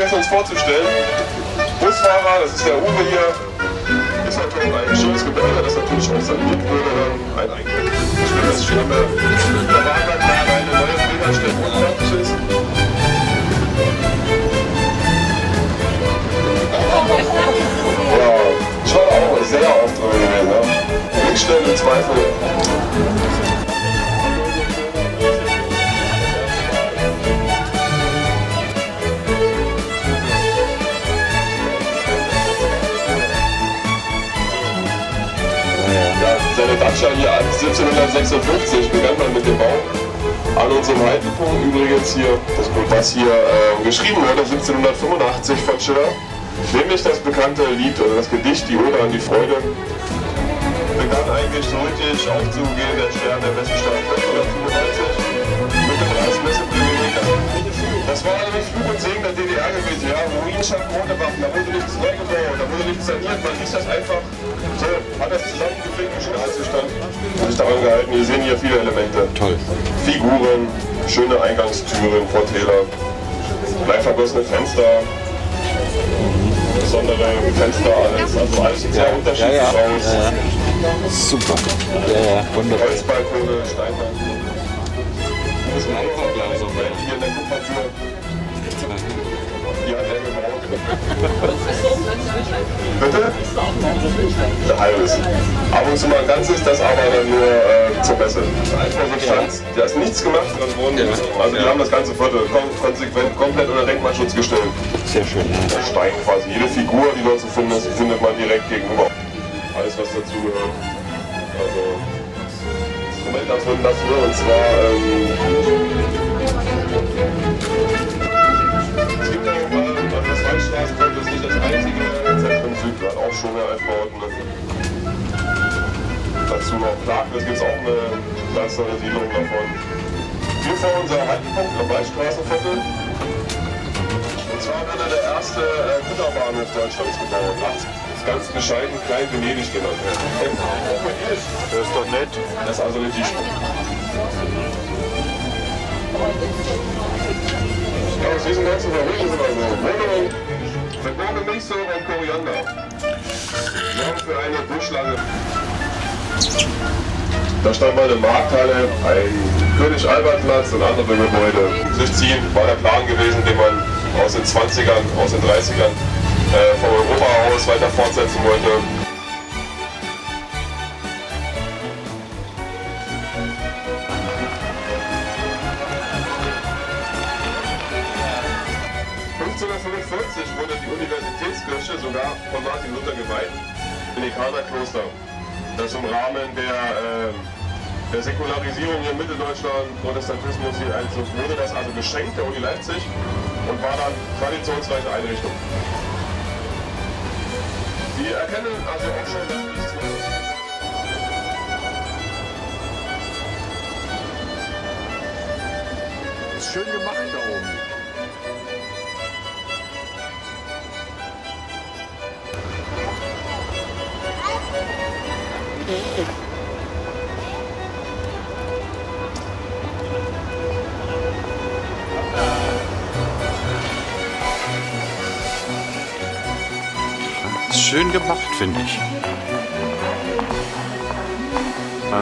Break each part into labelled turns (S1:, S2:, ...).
S1: vergessen uns vorzustellen. Busfahrer, das ist der Uwe hier, ist natürlich ein schönes Gebäude, das natürlich auch saniert wurde. Ein schönes Schirme. Da war aber klar, eine neue Pflegerstelle unfertig ist. Ja, ich war auch sehr oft drin gewesen. Ne? Blickstellen im Zweifel. Seine Dacia hier 1756 begann man mit dem Bau. An unserem Haltepunkt übrigens hier, was hier geschrieben wurde 1785 von Schiller, nämlich das bekannte Lied oder das Gedicht Die Ode an die Freude, begann eigentlich so richtig aufzugehen, der Stern der Weststadt 1995 mit dem Reichsmesseprivileg. Das war nämlich Fluch und Segen der DDR gewesen, ja, Ruin schaffen ohne Waffen, da wurde nichts neu gebaut, da wurde nichts saniert, man ließ das einfach so, hat das zusammengeflickt, wie Stahlzustand, und sich daran gehalten. Wir sehen hier viele Elemente. Toll. Figuren, schöne Eingangstüren, Vortäler, bleivergossene Fenster, besondere Fenster, alles, also alles sieht sehr unterschiedlich aus.
S2: Ja. Super. Ja, wunderbar.
S1: Holzbalkone, Steinwand. Das ist ein Einfachglas, so hier in der Kupfertür. Die hat er gebaut. Bitte? Ein halbes. Ab und zu mal ein ganzes, das aber dann nur zur Messe. Einfach so Stanz, da ist nichts gemacht dran worden. Also wir haben das ganze Viertel konsequent komplett unter Denkmalschutz gestellt.
S2: Sehr schön.
S1: Der Stein quasi. Jede Figur, die dort zu finden ist, findet man direkt gegenüber. Alles was dazu gehört. Also Moment davon dafür und zwar es gibt auch das Waldstraßenviertel ist nicht das einzige Zentrum Südland, auch schon Altbauten. Dazu noch Plagen, es gibt auch eine ganz tolle Siedlung davon. Hier vor unserem Haltepunkt am Waldstraßenviertel. Und zwar wurde der erste Güterbahnhof Deutschlands gebaut. Ganz bescheiden Klein Venedig genannt werden. Das ist doch nett. Das ist also richtig schön. Ja, aus diesen ganzen Verrückten sind also Wohnungen mit Name Milchsäure und Koriander. Sorgen für eine Buschlange. Da stand mal eine Markthalle, ein König-Albert-Platz und andere Gebäude. Sich ziehen war der Plan gewesen, den man aus den 20ern, aus den 30ern vom Europahaus weiter fortsetzen wollte. Wurde die Universitätskirche sogar von Martin Luther geweiht, Dominikanerkloster. Das im Rahmen der Säkularisierung hier in Mitteldeutschland, Protestantismus hier Einzug, wurde das also geschenkt der Uni Leipzig und war dann traditionsreiche Einrichtung. Wir erkennen also auch schon, dass nichts
S2: ist schön gemacht da oben. Ist schön gemacht, finde ich. Ja.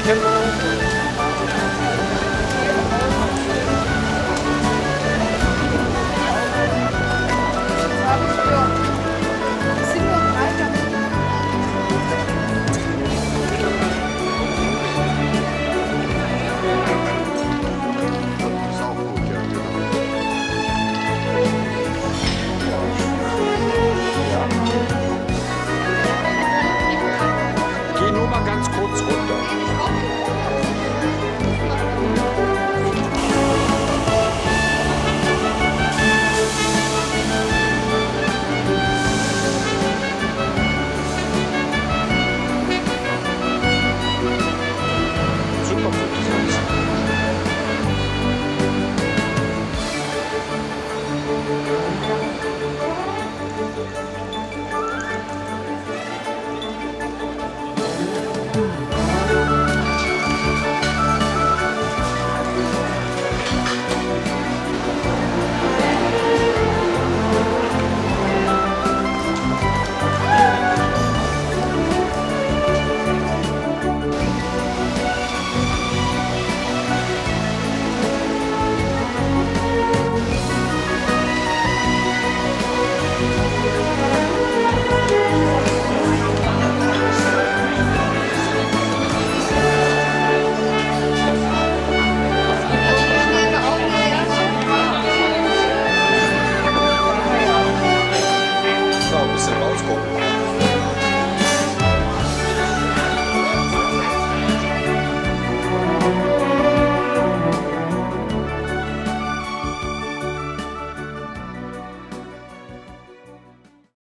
S3: Genau.